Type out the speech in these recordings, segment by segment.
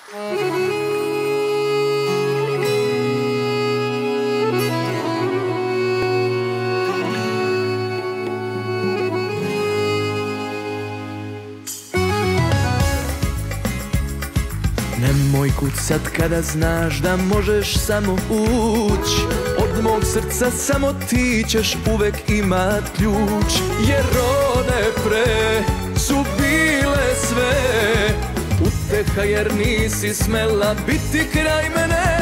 Nemoj kucat kada znaš da možeš samo uć. Od mog srca samo ti ćeš uvek imat ključ. Jer one pre su bile sve uteha, jer nisi smela biti kraj mene.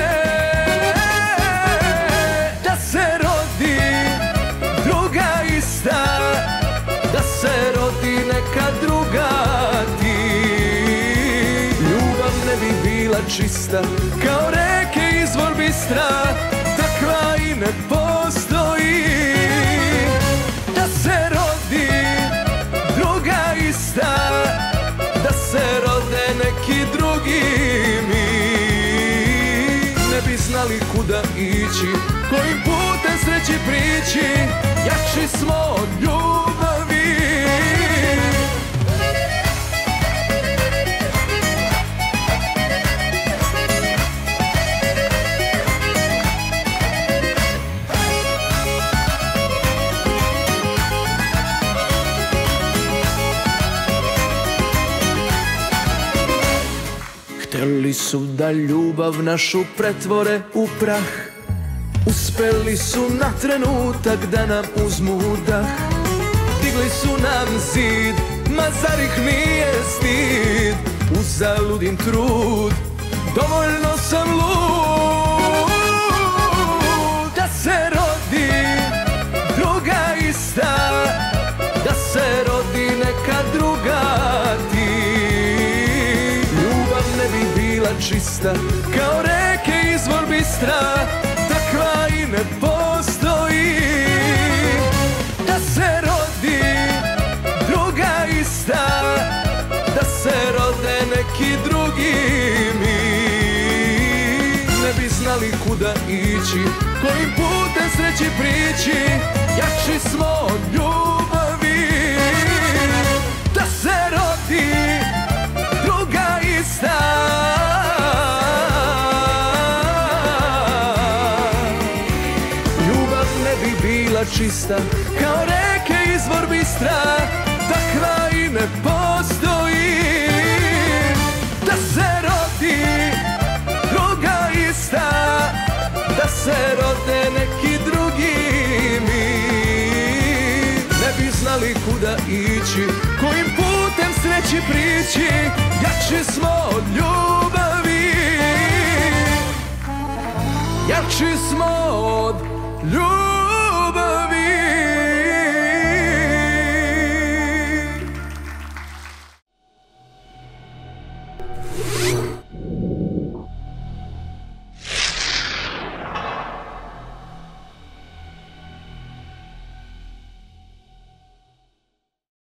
Da se rodi druga ista, da se rodi neka druga ti. Ljubav ne bi bila čista kao reke izvor bistra, takva i ne postoji. Da se rodi druga ista, da se rode neki drugi mi. Ne bi znali kuda ići, kojim putem sreći prići, jači smo od ljubavi. Hteli su da ljubav našu pretvore u prah, uspeli su na trenutak da nam uzmu dah. Digli su nam zid, ma zar ih nije stid? Uzaludim trud, dovoljno sam lud. Da se rodi druga ista, da se rodi neka druga ti. Ne bi bila čista kao reke izvor bistra, takva i ne postoji. Da se rodi druga ista, da se rode neki drugi mi. Ne bi znali kuda ići, kojim putem sreći prići, jači smo od ljubavi. Da se rodi druga ista, ljubav ne bi bila čista kao reke izvor bistra,